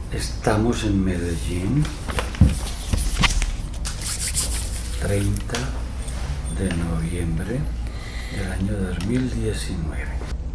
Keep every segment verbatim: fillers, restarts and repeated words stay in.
Estamos en Medellín, treinta de noviembre del año dos mil diecinueve.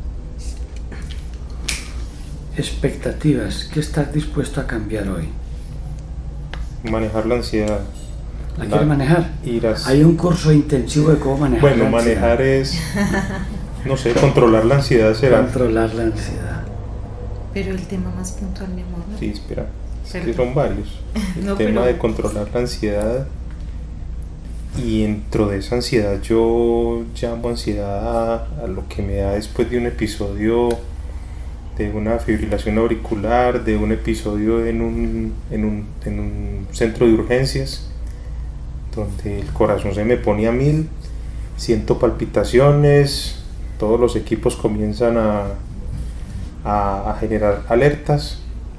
Expectativas, ¿qué estás dispuesto a cambiar hoy? Manejar la ansiedad. ¿La quieres manejar? Iras. Hay un curso intensivo de cómo manejar Bueno, la ansiedad. manejar es, no sé, controlar la ansiedad será. Controlar la ansiedad. Pero el tema más puntual, mi amor, ¿no? Sí, espera, es Perdón. que son varios. El No, tema pero- de controlar la ansiedad, y dentro de esa ansiedad yo llamo ansiedad a, a lo que me da después de un episodio de una fibrilación auricular, de un episodio en un, en un, en un centro de urgencias, donde el corazón se me pone a mil, siento palpitaciones, todos los equipos comienzan a, a, a generar alertas,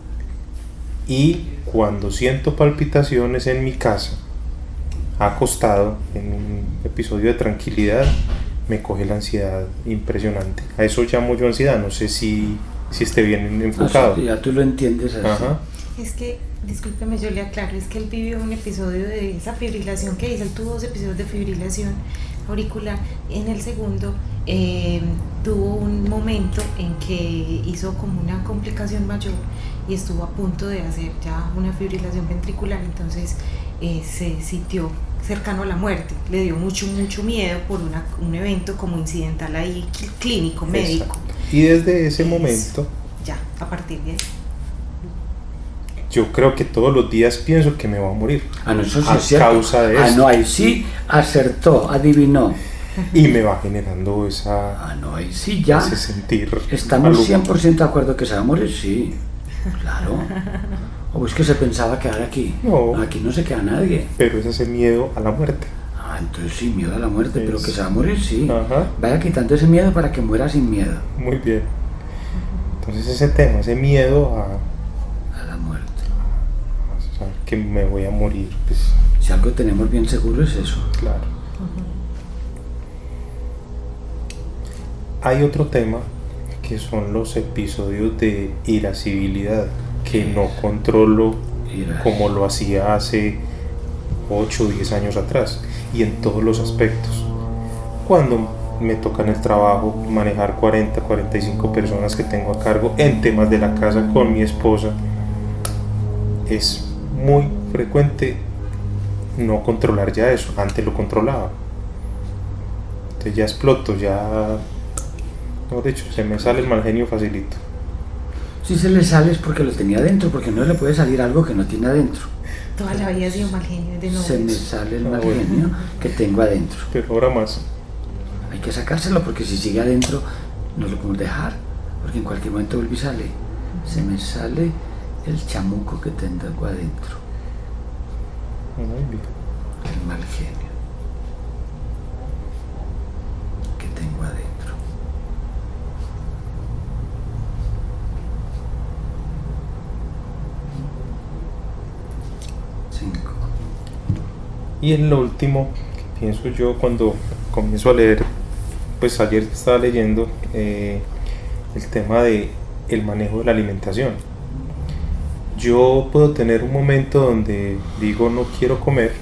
y cuando siento palpitaciones en mi casa, acostado, en un episodio de tranquilidad, me coge la ansiedad impresionante. A eso llamo yo ansiedad, no sé si, si esté bien enfocado. Ah, sí, ya tú lo entiendes así. Ajá. Es que, discúlpeme, yo le aclaro, es que él vivió un episodio de esa fibrilación que dice, él tuvo dos episodios de fibrilación auricular. En el segundo eh, tuvo un momento en que hizo como una complicación mayor y estuvo a punto de hacer ya una fibrilación ventricular, entonces eh, se sintió cercano a la muerte, le dio mucho, mucho miedo por una, un evento como incidental ahí cl- clínico, médico. Exacto. Y desde ese Eso. momento, Ya, a partir de ahí. yo creo que todos los días pienso que me voy a morir. Ah, no, eso sí A es cierto. causa de Ah, eso. no, ahí sí acertó, adivinó. Y me va generando esa, Ah, no, ahí sí ya. ese sentir. Estamos maluco. cien por ciento de acuerdo que se va a morir, sí. Claro. O es que se pensaba quedar aquí. No. Aquí no se queda nadie. Pero es ese miedo a la muerte. Ah, entonces sí, miedo a la muerte, Es- pero que se va a morir, sí. Ajá. Vaya quitando ese miedo para que muera sin miedo Muy bien. Entonces ese tema, ese miedo a, a la muerte. a saber que me voy a morir, pues Si algo tenemos bien seguro es eso. claro. Hay otro tema que son los episodios de irascibilidad, que no controlo Irascibilidad. como lo hacía hace ocho o diez años atrás, y en todos los aspectos. Cuando me toca en el trabajo manejar cuarenta, cuarenta y cinco personas que tengo a cargo en temas de la casa con mi esposa, es muy frecuente no controlar ya eso. Antes lo controlaba, entonces ya exploto, ya, mejor dicho, se me sale el mal genio facilito. Si se le sale es porque lo tenía adentro, porque no le puede salir algo que no tiene adentro. Toda la vida ha sido mal genio de Se me novios. sale el Ah, mal bueno. genio que tengo adentro. Pero ahora más. Hay que sacárselo porque si sigue adentro no lo podemos dejar, porque en cualquier momento vuelve y sale. Se me sale el chamuco que tengo adentro, Muy bien. el mal genio que tengo adentro. Cinco. Y en lo último que pienso yo cuando comienzo a leer, pues ayer estaba leyendo eh, el tema de el manejo de la alimentación. Yo puedo tener un momento donde digo no quiero comer,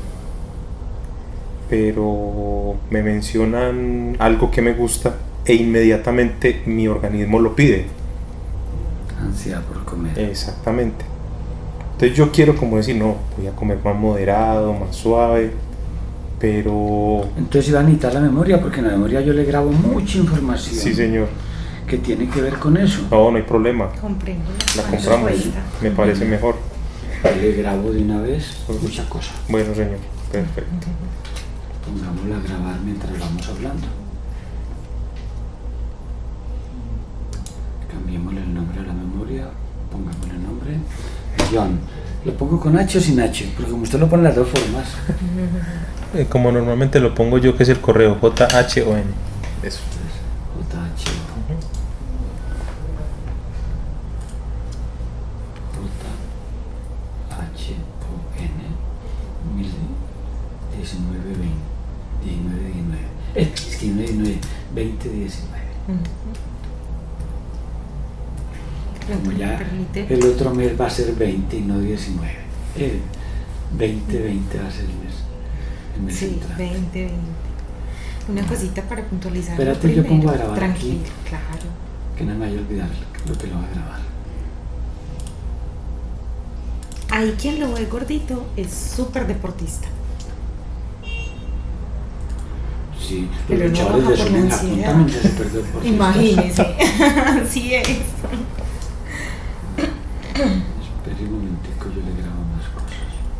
pero me mencionan algo que me gusta e inmediatamente mi organismo lo pide. Ansiedad por comer. Exactamente. Entonces yo quiero como decir, no, voy a comer más moderado, más suave, pero... Entonces iba a necesitar la memoria, porque en la memoria yo le grabo mucha información Sí, señor. que tiene que ver con eso. No, no hay problema. Comprendo. La ¿Cuánto compramos. cuesta? Me parece mejor. Le grabo de una vez mucha cosa. Bueno, señor. Perfecto. Pongámosla a grabar mientras vamos hablando. Cambiémosle el nombre a la memoria, pongámosle el nombre. John. ¿Lo pongo con H o sin H? Porque como usted lo pone en las dos formas. Eh, como normalmente lo pongo yo, que es el correo J H O N. Eso. J H. J H O N mil diecinueve veinte diecinueve diecinueve. Eh, es que diecinueve veinte diecinueve. Como ya permite. el otro mes va a ser veinte y no diecinueve. El veinte veinte va a ser el mes. El mes Sí, entrante. veinte veinte. Una cosita para puntualizar. Espérate, primero. yo pongo a grabar Tranquilo, aquí. claro. Que no me vaya a olvidar lo que lo va a grabar. Ahí quien lo ve gordito es súper deportista. Sí, Pero los no luchadores baja de por la Sumen ansiedad. apuntamente se perdió por Imagínese. Así es. Espera un momentico, yo le grabo más cosas.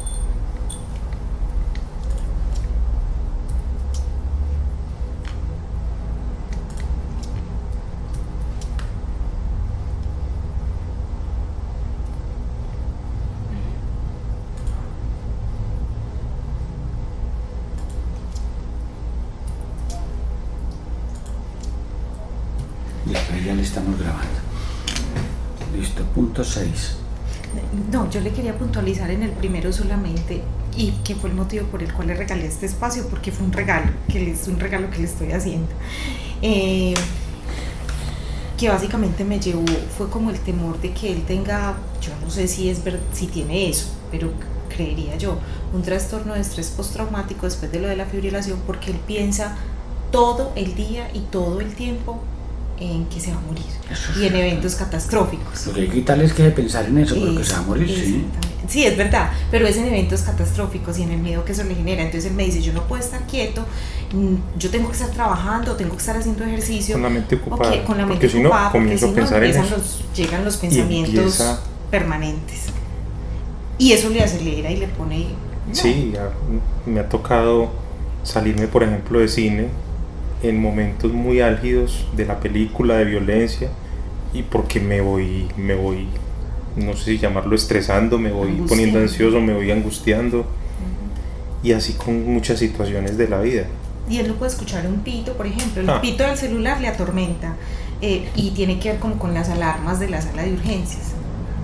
Listo, ahí ya le estamos grabando. Listo, punto seis. No, yo le quería puntualizar en el primero solamente, y que fue el motivo por el cual le regalé este espacio, porque fue un regalo, que es un regalo que le estoy haciendo. Eh, que básicamente me llevó, fue como el temor de que él tenga, yo no sé si es ver, si tiene eso, pero creería yo, un trastorno de estrés postraumático después de lo de la fibrilación, porque él piensa todo el día y todo el tiempo en que se va a morir. Eso Y en sí. eventos catastróficos. Lo que hay que quitarle es que de pensar en eso, porque Es- se va a morir, sí. exactamente. Sí, es verdad, pero es en eventos catastróficos y en el miedo que eso le genera. Entonces él me dice, yo no puedo estar quieto, mm, yo tengo que estar trabajando, tengo que estar haciendo ejercicio. Con la mente ocupada, Ok, con la mente porque si no, ocupada, porque comienzo si a no pensar en empiezan eso. los, llegan los Y pensamientos empieza- permanentes. Y eso le acelera y le pone... no. Sí, ya me ha tocado salirme, por ejemplo, de cine en momentos muy álgidos de la película, de violencia, y porque me voy, me voy, no sé si llamarlo estresando, me voy Angustiando. poniendo ansioso, me voy angustiando, y así con muchas situaciones de la vida. Y él no puede escuchar un pito, por ejemplo, el Ah. pito del celular le atormenta, eh, y tiene que ver como con las alarmas de la sala de urgencias.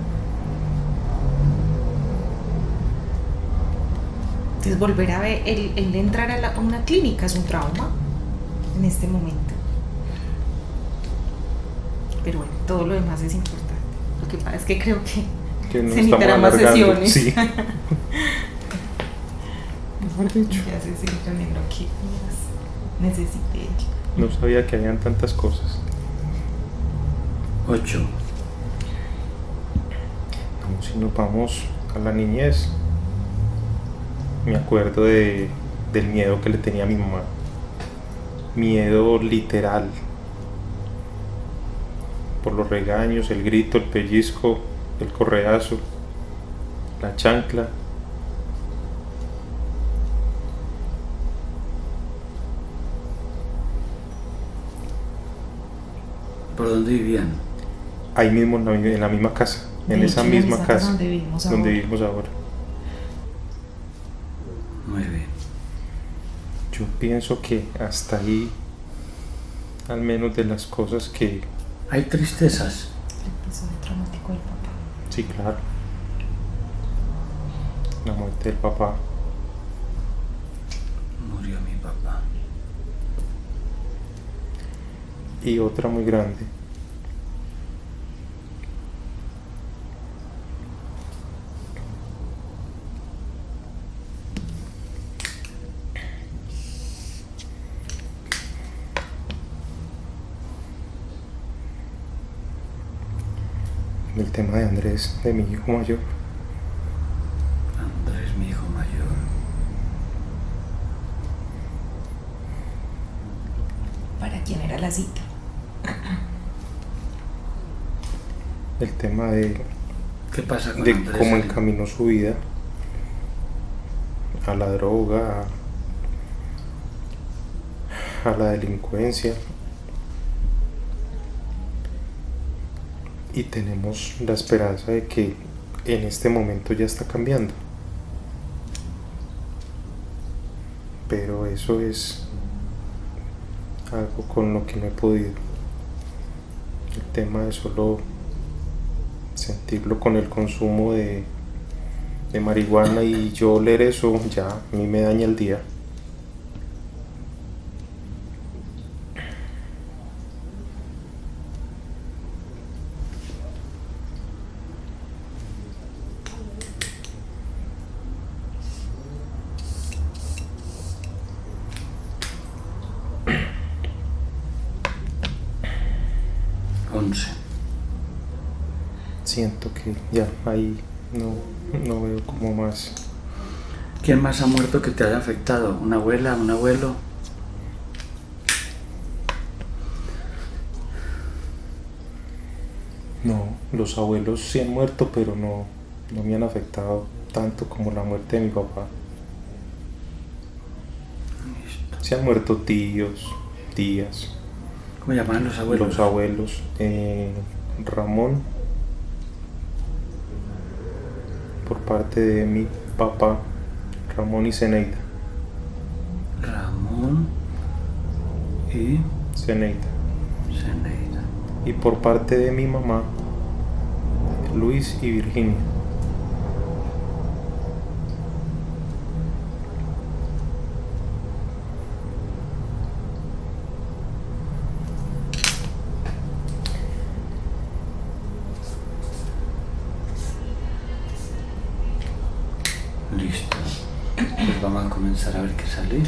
Entonces volver a ver, el, el entrar a, la- a una clínica es un trauma en este momento. Pero bueno, todo lo demás es importante. Lo que pasa es que creo que Que nos se estamos necesitarán más alargando, sesiones. sí. Mejor dicho, Ya se sienten en lo que más necesite. no sabía que habían tantas cosas. ocho. Como si nos vamos a la niñez, me acuerdo de, del miedo que le tenía a mi mamá. Miedo literal. Por los regaños, el grito, el pellizco, el correazo, la chancla. ¿Por dónde vivían? Ahí mismo en la, en la misma casa, en De esa hecho, misma esa casa donde vivimos donde ahora. vivimos ahora. nueve. Yo pienso que hasta ahí, al menos de las cosas que, Hay tristezas. El episodio traumático del papá. sí, claro, la muerte del papá, Murió mi papá. y otra muy grande, el tema de Andrés, de mi hijo mayor. Andrés, mi hijo mayor. ¿Para quién era la cita? El tema de, ¿Qué pasa con de Andrés? cómo encaminó su vida a la droga, a, a la delincuencia. Y tenemos la esperanza de que en este momento ya está cambiando. Pero eso es algo con lo que no he podido. El tema de solo sentirlo con el consumo de, de marihuana y yo oler eso ya a mí me daña el día. siento que ya ahí no, no veo como más. ¿Quién más ha muerto que te haya afectado? ¿Una abuela, un abuelo? No, los abuelos sí han muerto, pero no, no me han afectado tanto como la muerte de mi papá. Se han muerto tíos, tías. ¿Cómo llamaban los abuelos? Los abuelos. Eh, Ramón, por parte de mi papá, Ramón y Zeneida. Ramón y Zeneida. Zeneida. Y por parte de mi mamá, Luis y Virginia. Listo. Pues vamos a comenzar a ver qué sale.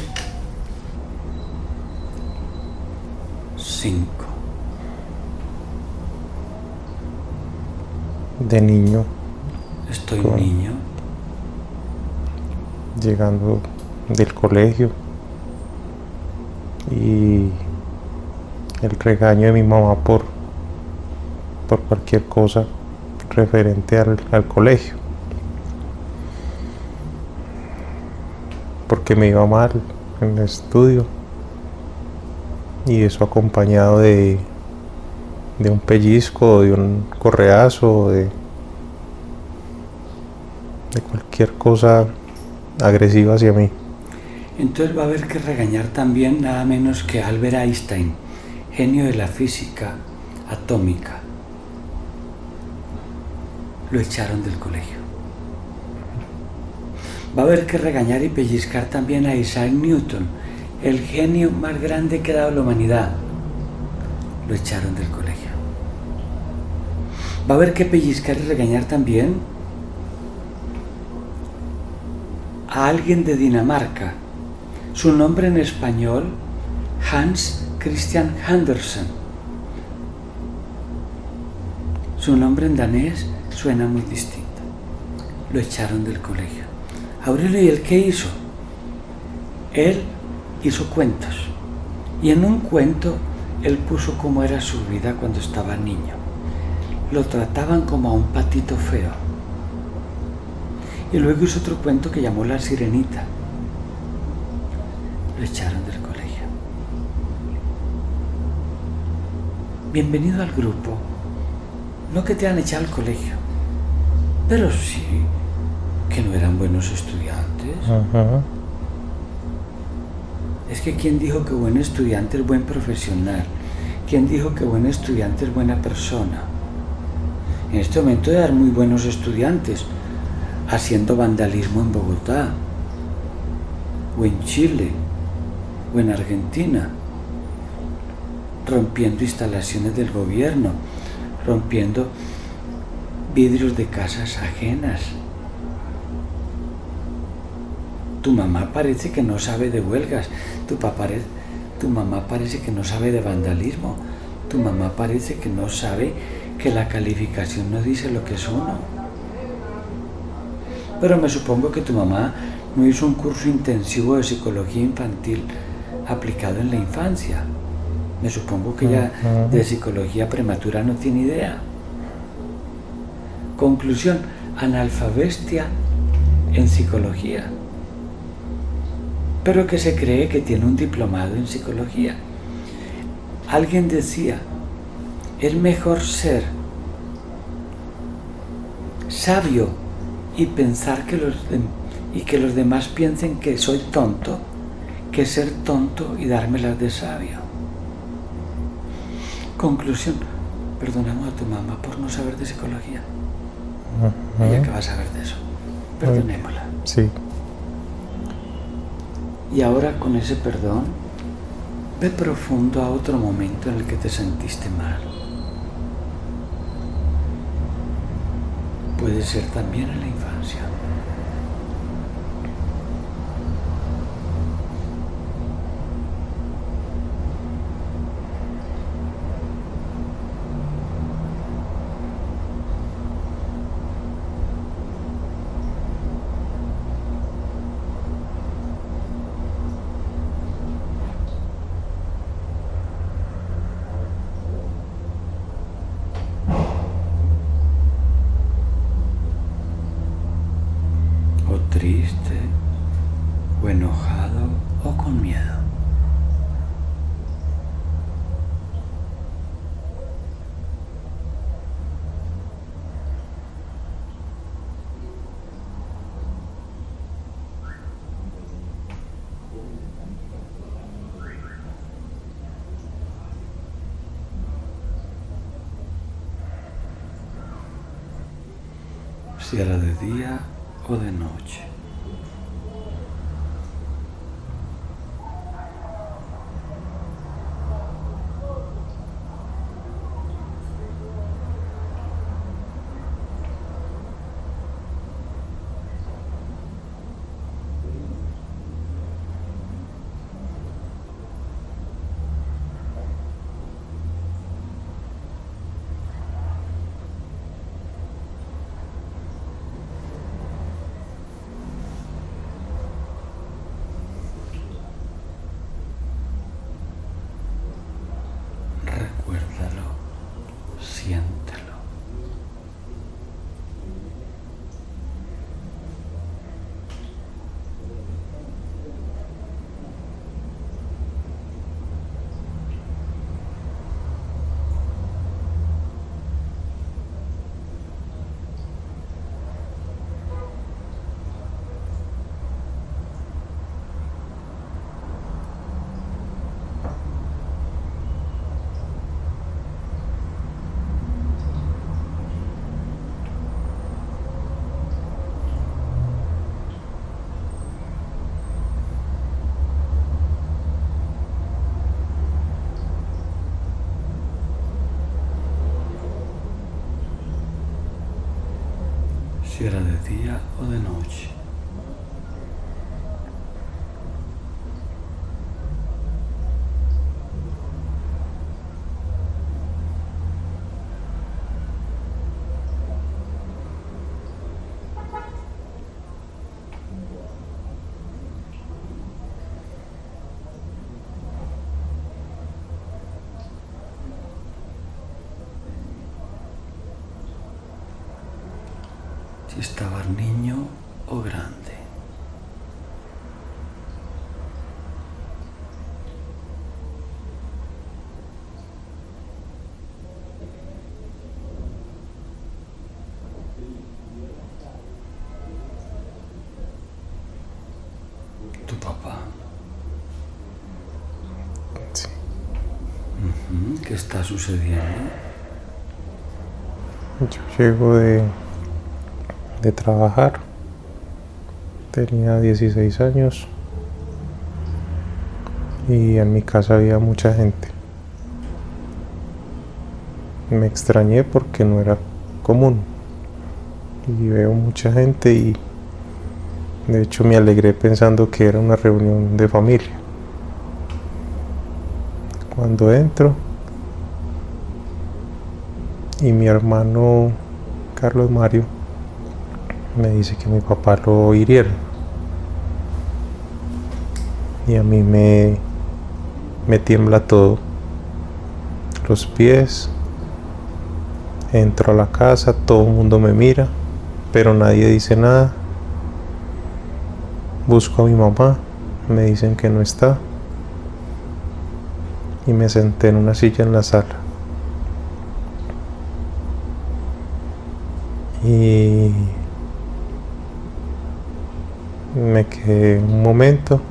Cinco. De niño. Estoy Con- niño. Llegando del colegio y el regaño de mi mamá por, por cualquier cosa referente al, al colegio, porque me iba mal en el estudio, y eso acompañado de, de un pellizco, de un correazo, de, de cualquier cosa agresiva hacia mí. Entonces va a haber que regañar también nada menos que a Albert Einstein, genio de la física atómica. Lo echaron del colegio. Va a haber que regañar y pellizcar también a Isaac Newton, el genio más grande que ha dado la humanidad. Lo echaron del colegio. Va a haber que pellizcar y regañar también a alguien de Dinamarca. Su nombre en español, Hans Christian Andersen. Su nombre en danés suena muy distinto. Lo echaron del colegio. Aurelio, ¿y él qué hizo? Él hizo cuentos. Y en un cuento, él puso cómo era su vida cuando estaba niño. Lo trataban como a un patito feo. Y luego hizo otro cuento que llamó La Sirenita. Lo echaron del colegio. Bienvenido al grupo. No que te han echado al colegio, pero sí que no eran buenos estudiantes. Ajá. Es que ¿quién dijo que buen estudiante es buen profesional? ¿Quién dijo que buen estudiante es buena persona? En este momento hay muy buenos estudiantes haciendo vandalismo en Bogotá, o en Chile, o en Argentina, rompiendo instalaciones del gobierno, rompiendo vidrios de casas ajenas. Tu mamá parece que no sabe de huelgas, tu, papá, tu mamá parece que no sabe de vandalismo, tu mamá parece que no sabe que la calificación no dice lo que es uno. Pero me supongo que tu mamá no hizo un curso intensivo de psicología infantil aplicado en la infancia. Me supongo que ella de psicología prematura no tiene idea. Conclusión, analfabestia en psicología, pero que se cree que tiene un diplomado en psicología. Alguien decía, es mejor ser sabio y pensar que los de, y que los demás piensen que soy tonto, que ser tonto y dármelas de sabio. Conclusión, perdonamos a tu mamá por no saber de psicología. Uh-huh. Ella que va a saber de eso. Perdonémosla. Sí. Y ahora con ese perdón, ve profundo a otro momento en el que te sentiste mal. Puede ser también en la infancia. triste, o enojado, o con miedo. Si era de día o de noche. Recuérdalo, siéntelo. Si era de día o de noche. Si estabas niño o grande. Tu papá. Sí. Uh-huh. ¿Qué está sucediendo? Yo llego de, de trabajar, tenía dieciséis años y en mi casa había mucha gente. Me extrañé porque no era común y veo mucha gente y de hecho me alegré pensando que era una reunión de familia. Cuando entro y mi hermano Carlos Mario me dice que mi papá lo hirieron y a mí me, me tiembla todo, los pies. Entro a la casa, todo el mundo me mira, pero nadie dice nada. Busco a mi mamá, me dicen que no está y me senté en una silla en la sala. Y me quedé un momento,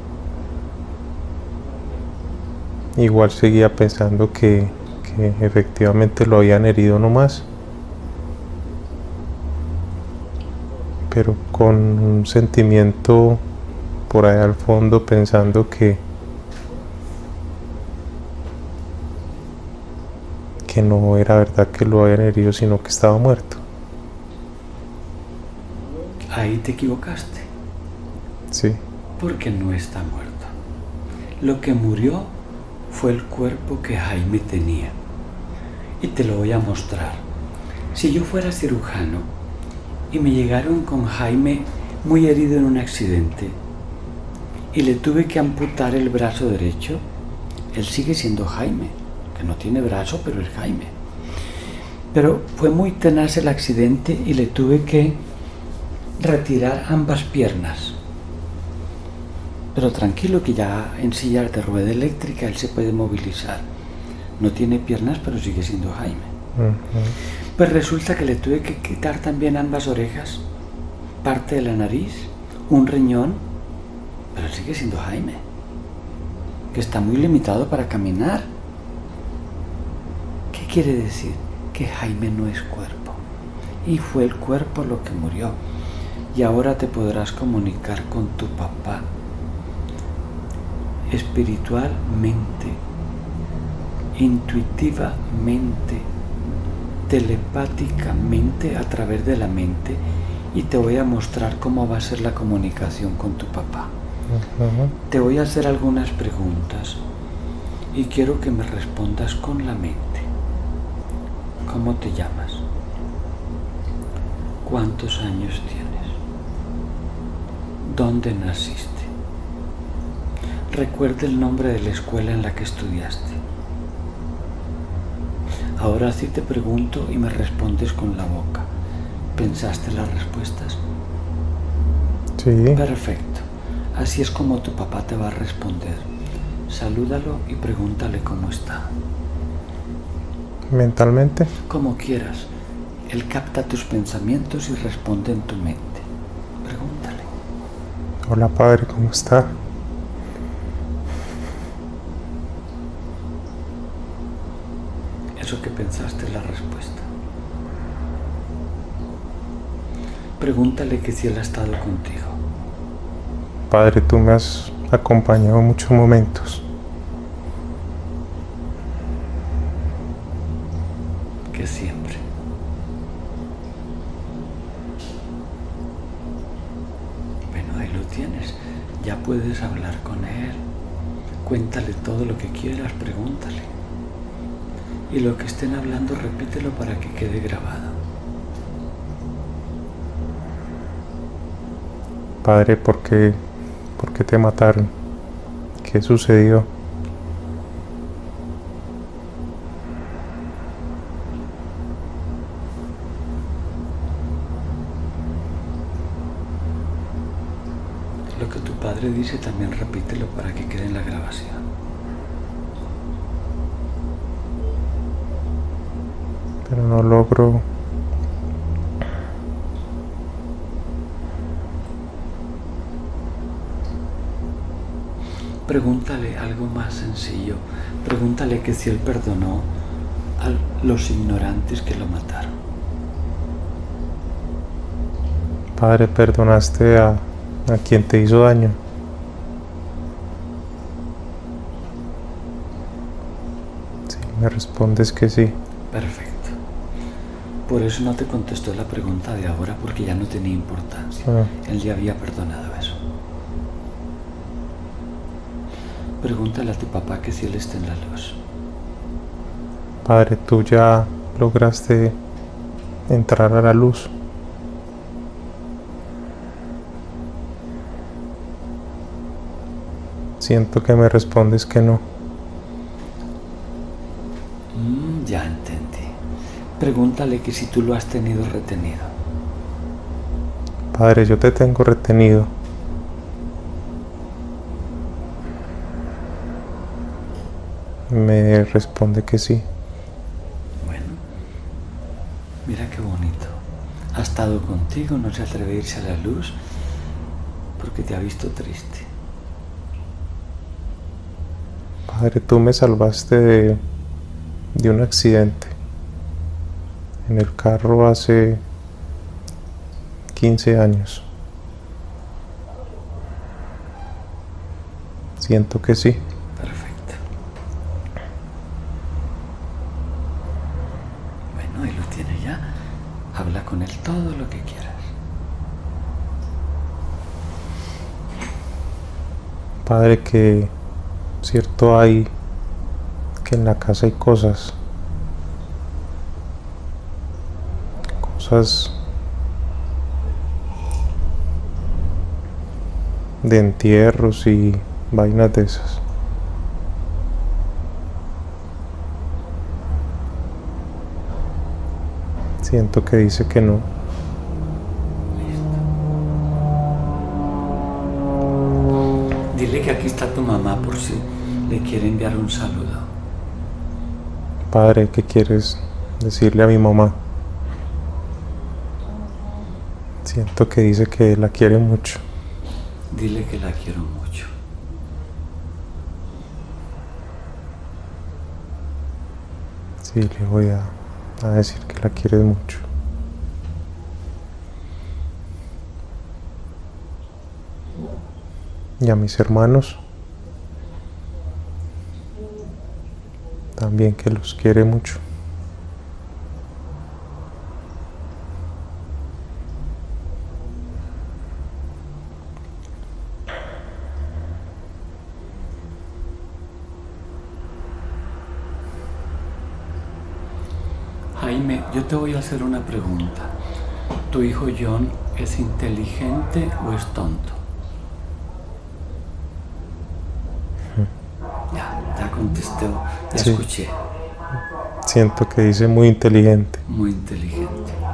igual seguía pensando que, que efectivamente lo habían herido nomás, pero con un sentimiento por ahí al fondo pensando que que no era verdad que lo habían herido, sino que estaba muerto. Ahí te equivocaste. Sí. Porque no está muerto. Lo que murió fue el cuerpo que Jaime tenía. Y te lo voy a mostrar. Si yo fuera cirujano y me llegaron con Jaime muy herido en un accidente y le tuve que amputar el brazo derecho, él sigue siendo Jaime, que no tiene brazo, pero es Jaime. Pero fue muy tenaz el accidente y le tuve que retirar ambas piernas. Pero tranquilo que ya en sillas de rueda eléctrica él se puede movilizar. No tiene piernas, pero sigue siendo Jaime. Uh-huh. Pues resulta que le tuve que quitar también ambas orejas, parte de la nariz, un riñón, pero sigue siendo Jaime, que está muy limitado para caminar. ¿Qué quiere decir? Que Jaime no es cuerpo, y fue el cuerpo lo que murió. Y ahora te podrás comunicar con tu papá espiritualmente, intuitivamente, telepáticamente a través de la mente, y te voy a mostrar cómo va a ser la comunicación con tu papá. Uh-huh. Te voy a hacer algunas preguntas y quiero que me respondas con la mente. ¿Cómo te llamas? ¿Cuántos años tienes? ¿Dónde naciste? Recuerda el nombre de la escuela en la que estudiaste. Ahora sí te pregunto y me respondes con la boca. ¿Pensaste las respuestas? Sí. Perfecto. Así es como tu papá te va a responder. Salúdalo y pregúntale cómo está. ¿Mentalmente? Como quieras. Él capta tus pensamientos y responde en tu mente. Pregúntale. Hola, padre, ¿cómo está? Eso que pensaste es la respuesta. Pregúntale que si él ha estado contigo. Padre, tú me has acompañado en muchos momentos. Que siempre. Bueno, ahí lo tienes. Ya puedes hablar con él. Cuéntale todo lo que quieras, pregúntale. Y lo que estén hablando, repítelo para que quede grabado. Padre, ¿por qué, por qué te mataron? ¿Qué sucedió? Lo que tu padre dice también repítelo para que quede en la grabación. Pero no logro. Pregúntale algo más sencillo. Pregúntale que si él perdonó a los ignorantes que lo mataron. Padre, ¿perdonaste a, a quien te hizo daño? Sí, me respondes que sí. Perfecto. Por eso no te contestó la pregunta de ahora, porque ya no tenía importancia. Ah. Él ya había perdonado eso. Pregúntale a tu papá que si él está en la luz. Padre, tú ya lograste entrar a la luz. Siento que me respondes que no. Mm, ya entendí. Pregúntale que si tú lo has tenido retenido. Padre, yo te tengo retenido. Me responde que sí. Bueno, mira qué bonito. Ha estado contigo, no se atreve a irse a la luz porque te ha visto triste. Padre, tú me salvaste de, de un accidente en el carro hace quince años. Siento que sí. Perfecto. Bueno, ahí lo tienes ya. Habla con él todo lo que quieras. Padre, que cierto hay que en la casa hay cosas. Cosas de entierros y vainas de esas. Siento que dice que no. Listo. que aquí está tu mamá por si le quiere enviar un saludo. Padre, ¿qué quieres decirle a mi mamá? Siento que dice que la quiere mucho. Dile que la quiero mucho. Sí, le voy a, a decir que la quieres mucho. Y a mis hermanos también, que los quiere mucho. Jaime, yo te voy a hacer una pregunta. ¿Tu hijo John es inteligente o es tonto? Ya, ya contesté, ya Sí. escuché. Siento que dice muy inteligente. Muy inteligente.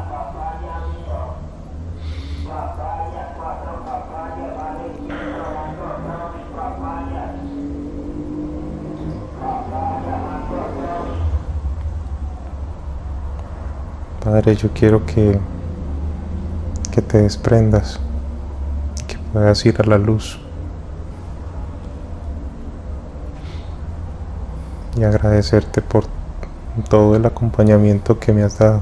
Padre, yo quiero que, que te desprendas, que puedas ir a la luz y agradecerte por todo el acompañamiento que me has dado.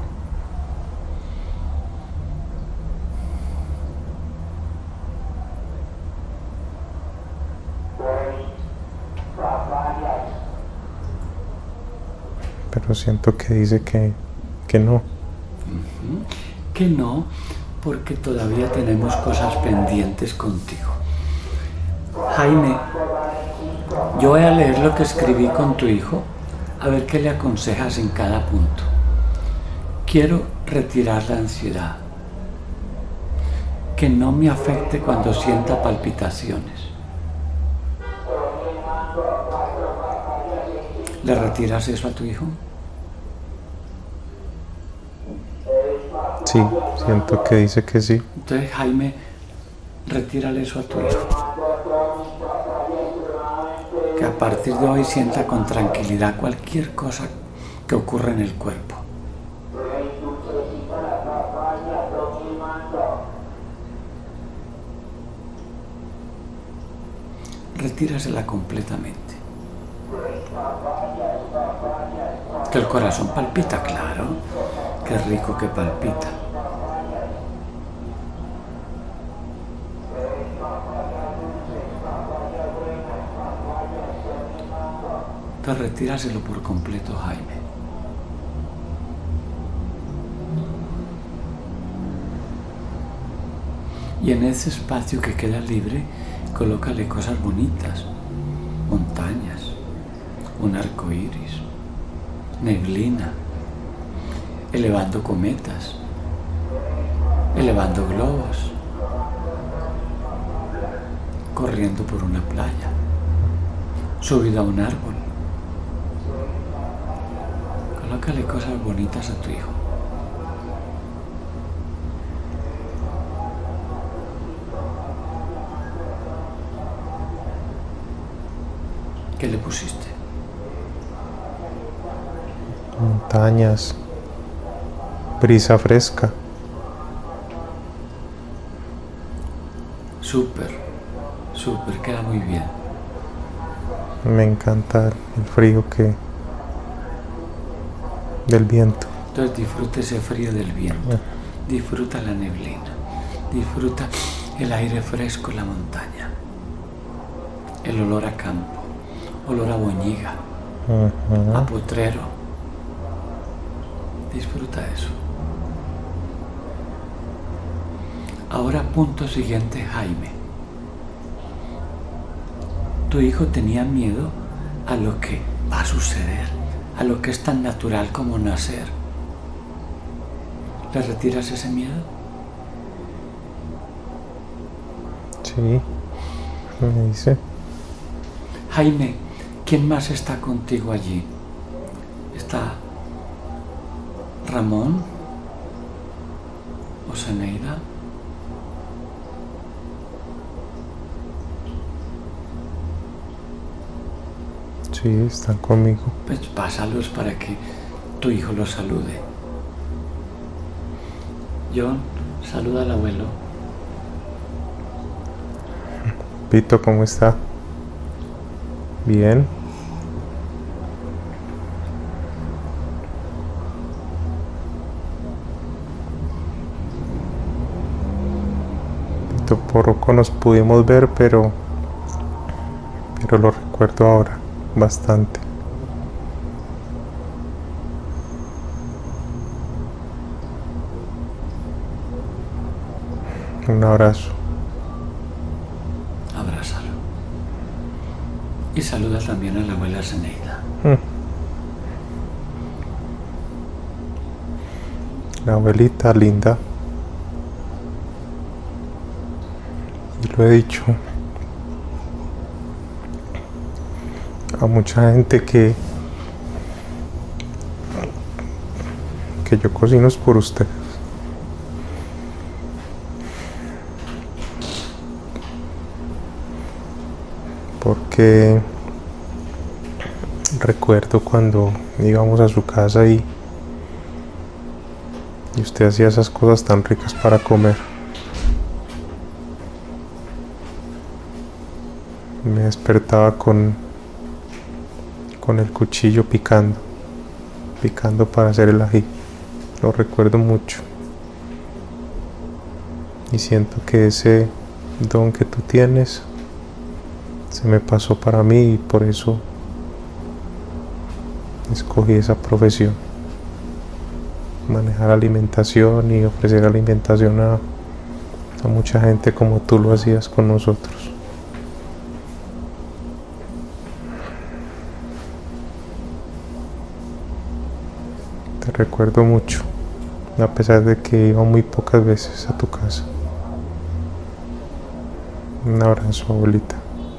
Pero siento que dice que, que no. Ujú. Que no, porque todavía tenemos cosas pendientes contigo. Jaime, yo voy a leer lo que escribí con tu hijo, a ver qué le aconsejas en cada punto. Quiero retirar la ansiedad, que no me afecte cuando sienta palpitaciones. ¿Le retiras eso a tu hijo? Sí, siento que dice que sí. Entonces, Jaime, retírale eso a tu hijo. Que a partir de hoy sienta con tranquilidad cualquier cosa que ocurra en el cuerpo. Retírasela completamente. Que el corazón palpita, claro. Qué rico que palpita. Entonces retíraselo por completo, Jaime. Y en ese espacio que queda libre, colócale cosas bonitas. Montañas, un arco iris, neblina, elevando cometas, elevando globos, corriendo por una playa, subido a un árbol. Colócale cosas bonitas a tu hijo. ¿Qué le pusiste? Montañas, brisa fresca. Súper, súper, queda muy bien. Me encanta el frío que del viento. Entonces disfruta ese frío del viento, disfruta la neblina, disfruta el aire fresco en la montaña, el olor a campo, olor a boñiga, Uh-huh. a potrero. Disfruta eso. Ahora, punto siguiente, Jaime. Tu hijo tenía miedo a lo que va a suceder, a lo que es tan natural como nacer. ¿Le retiras ese miedo? Sí, me dice. Jaime, ¿quién más está contigo allí? ¿Está Ramón? ¿O Zeneida? Sí, están conmigo. Pues pásalos para que tu hijo los salude. John, saluda al abuelo. Pito, ¿cómo está? Bien. Pito, poco nos pudimos ver, pero pero lo recuerdo ahora bastante. Un abrazo. Abrázalo. Y saluda también a la abuela Zeneida. Mm. La abuelita linda. Y lo he dicho a mucha gente que que yo cocino es por usted. Porque recuerdo cuando íbamos a su casa y, y usted hacía esas cosas tan ricas para comer. Me despertaba con, con el cuchillo picando, picando para hacer el ají. Lo recuerdo mucho. Y siento que ese don que tú tienes se me pasó para mí y por eso escogí esa profesión, manejar alimentación y ofrecer alimentación a, a mucha gente como tú lo hacías con nosotros. Te recuerdo mucho, a pesar de que iba muy pocas veces a tu casa. Un abrazo, abuelita.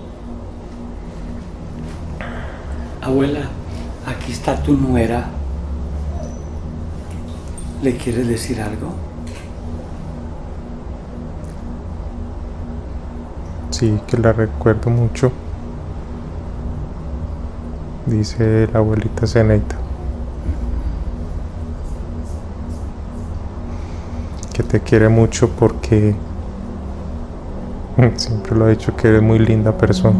Abuela, aquí está tu nuera. ¿Le quieres decir algo? Sí, que la recuerdo mucho. Dice la abuelita Zeneida. Que te quiere mucho porque siempre lo ha dicho que eres muy linda persona.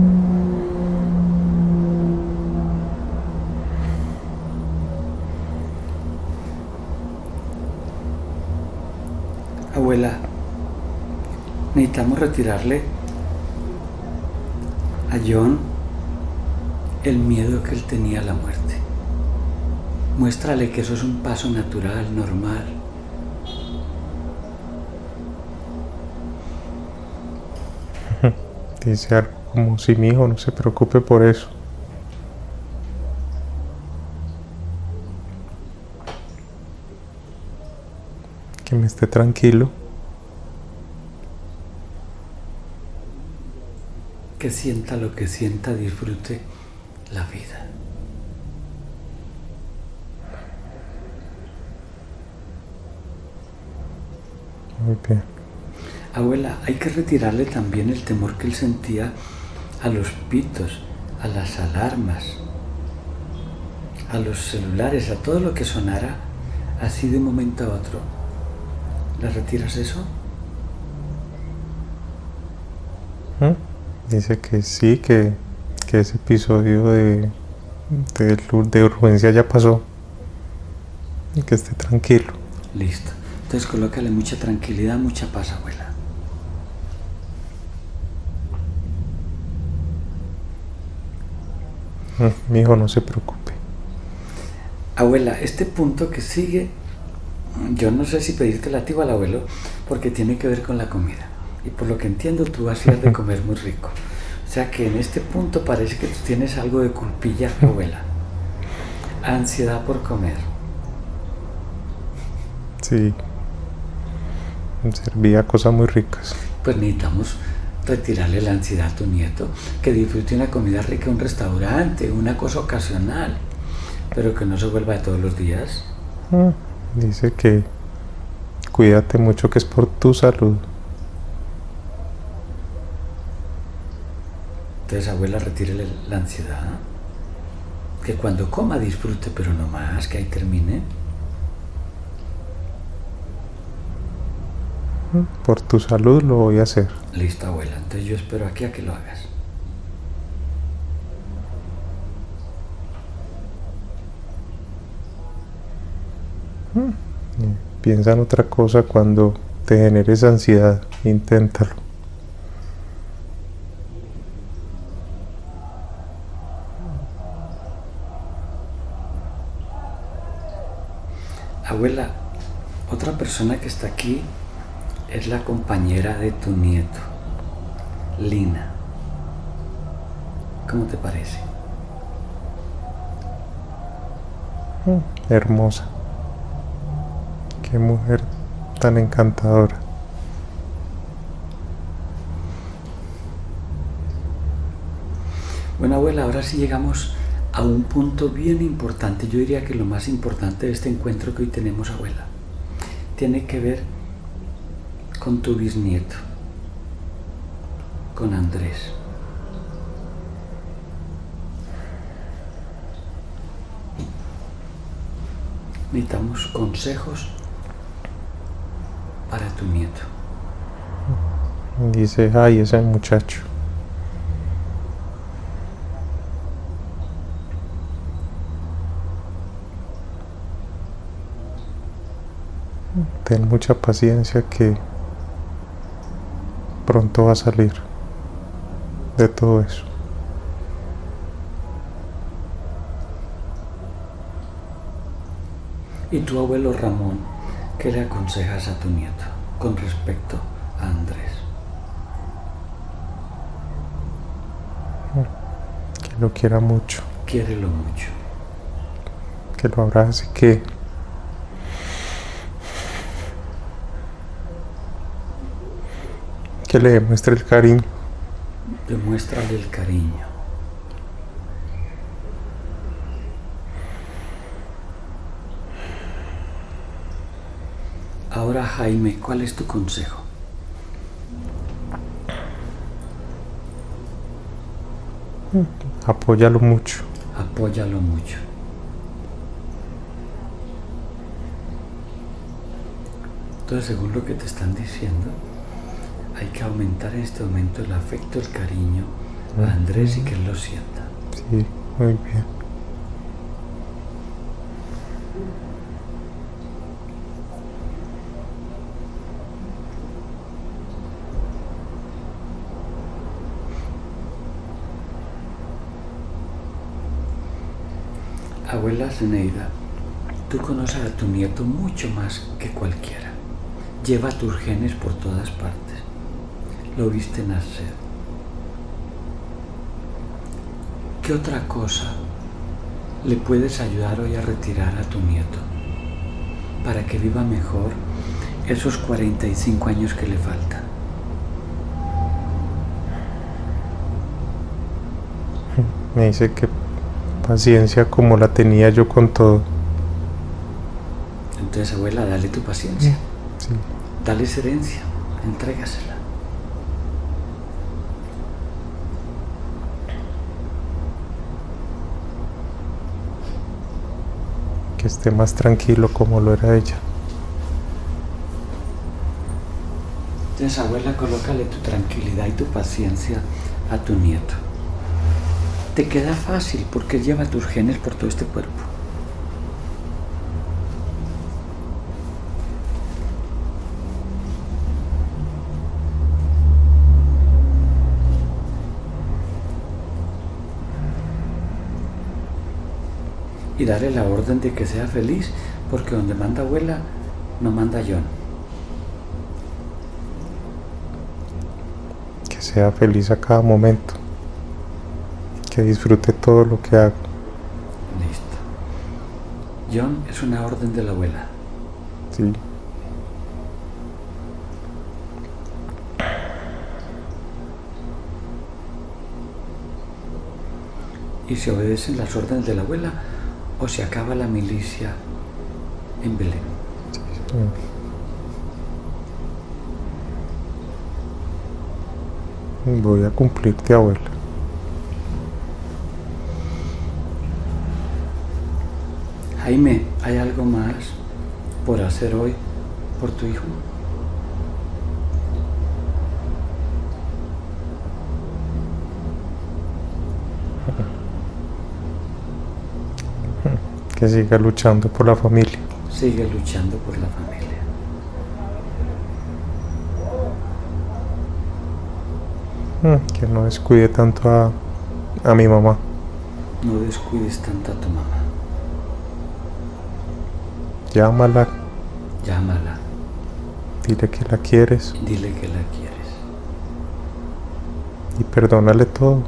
Abuela, necesitamos retirarle a John el miedo que él tenía a la muerte. Muéstrale que eso es un paso natural, normal. Dice algo como: si mi hijo no se preocupe por eso. Que me esté tranquilo. Que sienta lo que sienta, disfrute la vida. Muy bien. Abuela, hay que retirarle también el temor que él sentía a los pitos, a las alarmas, a los celulares, a todo lo que sonara así de un momento a otro. ¿Le retiras eso? ¿Mm? Dice que sí, que, que ese episodio de, de, de urgencia ya pasó y que esté tranquilo. Listo. Entonces colócale mucha tranquilidad, mucha paz, abuela. Mm, mi hijo no se preocupe. Abuela, este punto que sigue, yo no sé si pedirte latigo al abuelo porque tiene que ver con la comida. Y por lo que entiendo, tú hacías de comer muy rico. O sea que en este punto parece que tú tienes algo de culpilla, abuela. Ansiedad por comer. Sí. Servía cosas muy ricas. Pues necesitamos retirarle la ansiedad a tu nieto, que disfrute una comida rica en un restaurante, una cosa ocasional, pero que no se vuelva de todos los días. Mm, dice que cuídate mucho, que es por tu salud. Entonces, abuela, retírele la ansiedad. Que cuando coma disfrute, pero no más, que ahí termine. Por tu salud lo voy a hacer. Listo, abuela. Entonces yo espero aquí a que lo hagas. Piensa en otra cosa cuando te generes ansiedad. Inténtalo. Abuela, otra persona que está aquí es la compañera de tu nieto, Lina. ¿Cómo te parece? Hermosa. Qué mujer tan encantadora. Bueno, abuela, ahora sí llegamos a un punto bien importante. Yo diría que lo más importante de este encuentro que hoy tenemos, abuela, tiene que ver con tu bisnieto, con Andrés. Necesitamos consejos para tu nieto. Dice, ay, ese muchacho. Ten mucha paciencia que pronto va a salir de todo eso. ¿Y tu abuelo Ramón, qué le aconsejas a tu nieto con respecto a Andrés? Que lo quiera mucho. Quiérelo mucho. Que lo abrace, que que le demuestre el cariño. Demuéstrale el cariño. Ahora, Jaime, ¿cuál es tu consejo? Apóyalo mucho. Apóyalo mucho. Entonces, según lo que te están diciendo, hay que aumentar en este momento el afecto, el cariño a Andrés y que él lo sienta. Sí, muy bien. Abuela Zeneida, tú conoces a tu nieto mucho más que cualquiera. Lleva tus genes por todas partes. Lo viste nacer. ¿Qué otra cosa le puedes ayudar hoy a retirar a tu nieto para que viva mejor esos cuarenta y cinco años que le faltan? Me dice que paciencia como la tenía yo con todo. Entonces, abuela, dale tu paciencia. Sí. Dale esa herencia, entrégasela. Que esté más tranquilo como lo era ella. Entonces, abuela, colócale tu tranquilidad y tu paciencia a tu nieto. Te queda fácil porque lleva tus genes por todo este cuerpo. Y darle la orden de que sea feliz, porque donde manda abuela, no manda John. Que sea feliz a cada momento. Que disfrute todo lo que haga. Listo. John es una orden de la abuela. Sí. Y se obedecen las órdenes de la abuela o se acaba la milicia en Belén. Sí. Voy a cumplirte, abuela. Jaime, ¿hay algo más por hacer hoy por tu hijo? Que siga luchando por la familia. Sigue luchando por la familia. Que no descuide tanto a, a mi mamá. No descuides tanto a tu mamá. Llámala. Llámala. Dile que la quieres. Dile que la quieres. Y perdónale todo.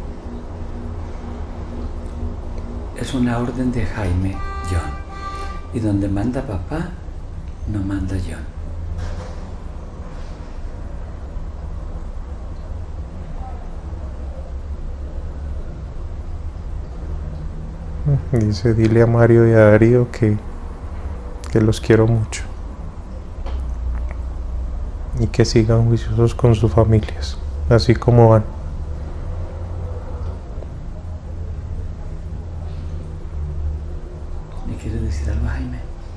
Es una orden de Jaime, John. Y donde manda papá, no manda John. Dice, dile a Mario y a Darío que, que los quiero mucho. Y que sigan juiciosos con sus familias, así como van. ¿Me quieres decir algo, Jaime?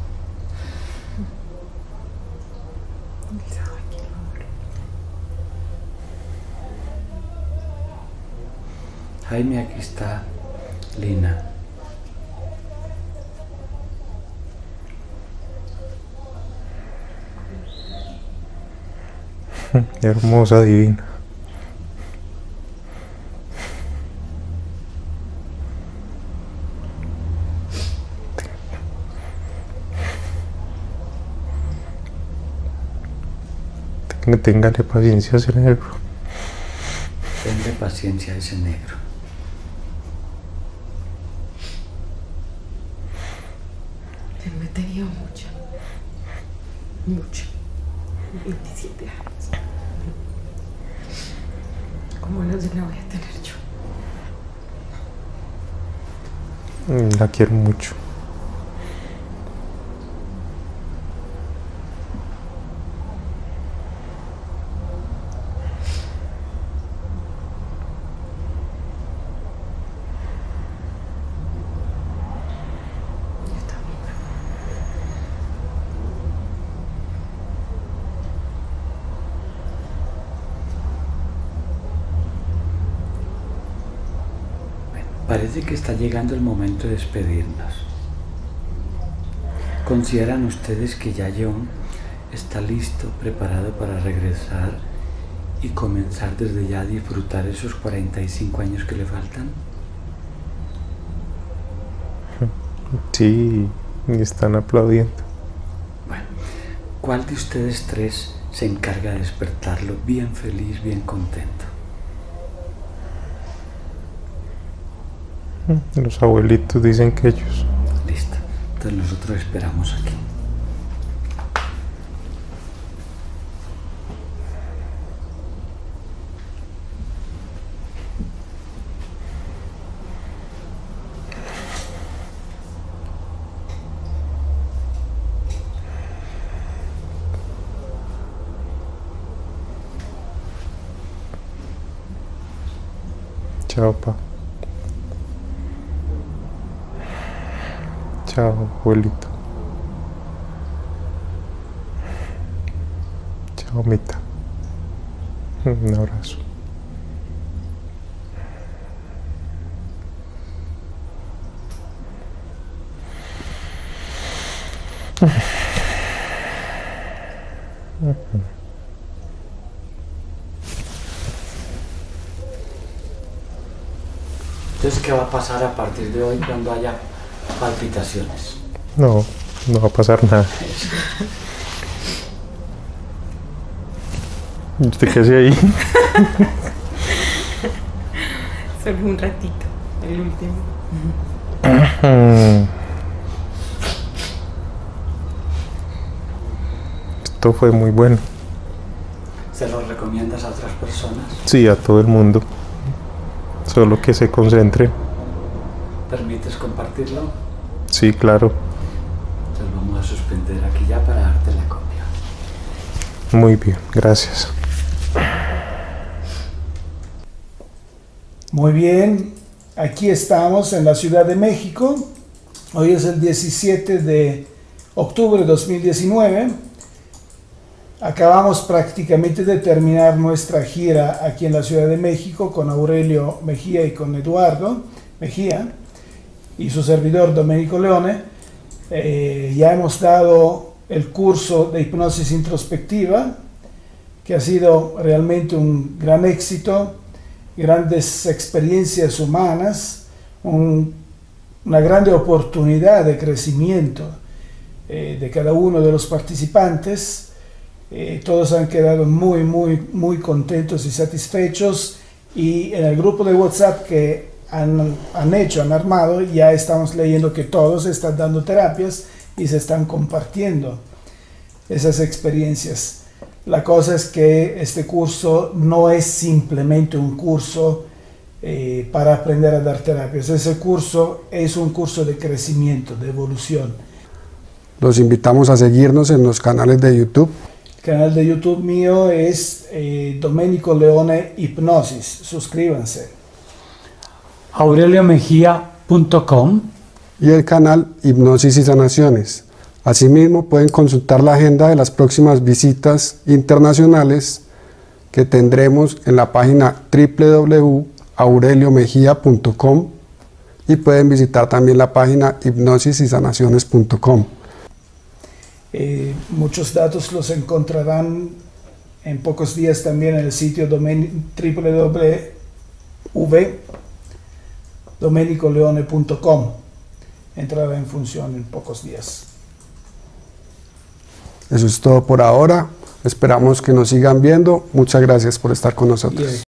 Jaime, aquí está Lina. Hermosa, divina. Téngale paciencia a ese negro. Tenle paciencia a ese negro. Él me ha tenido mucho. Mucho. veintisiete años. ¿Cómo no se la voy a tener yo? La quiero mucho. Parece que está llegando el momento de despedirnos. ¿Consideran ustedes que ya John está listo, preparado para regresar y comenzar desde ya a disfrutar esos cuarenta y cinco años que le faltan? Sí, y están aplaudiendo. Bueno, ¿cuál de ustedes tres se encarga de despertarlo bien feliz, bien contento? Los abuelitos dicen que ellos. Listo. Entonces nosotros esperamos aquí. Chao, pa. Chao, abuelito. Chao, Mita. Un abrazo. Entonces, ¿qué va a pasar a partir de hoy cuando haya palpitaciones? No, no va a pasar nada. ¿Usted qué hace ahí? Solo un ratito, el último. Esto fue muy bueno. ¿Se lo recomiendas a otras personas? Sí, a todo el mundo. Solo que se concentre. ¿Permites compartirlo? Sí, claro. Entonces vamos a suspender aquí ya para darte la copia. Muy bien, gracias. Muy bien, aquí estamos en la Ciudad de México Hoy es el diecisiete de octubre de dos mil diecinueve. Acabamos prácticamente de terminar nuestra gira aquí en la Ciudad de México con Aurelio Mejía y con Eduardo Mejía y su servidor Domenico Leone. Eh, ya hemos dado el curso de hipnosis introspectiva, que ha sido realmente un gran éxito, grandes experiencias humanas, un, una grande oportunidad de crecimiento eh, de cada uno de los participantes. Eh, todos han quedado muy, muy, muy contentos y satisfechos, y en el grupo de WhatsApp que han, han hecho, han armado, ya estamos leyendo que todos están dando terapias y se están compartiendo esas experiencias. La cosa es que este curso no es simplemente un curso eh, para aprender a dar terapias. Ese curso es un curso de crecimiento, de evolución. Los invitamos a seguirnos en los canales de YouTube. El canal de YouTube mío es eh, Domenico Leone Hipnosis. Suscríbanse. aurelio mejía punto com Y el canal Hipnosis y Sanaciones. Asimismo, pueden consultar la agenda de las próximas visitas internacionales que tendremos en la página doble u doble u doble u punto aurelio mejía punto com, y pueden visitar también la página hipnosis y sanaciones punto com. Eh, muchos datos los encontrarán en pocos días también en el sitio doble u doble u doble u punto domenico leone punto com. Entrará en función en pocos días. Eso es todo por ahora. Esperamos que nos sigan viendo. Muchas gracias por estar con nosotros.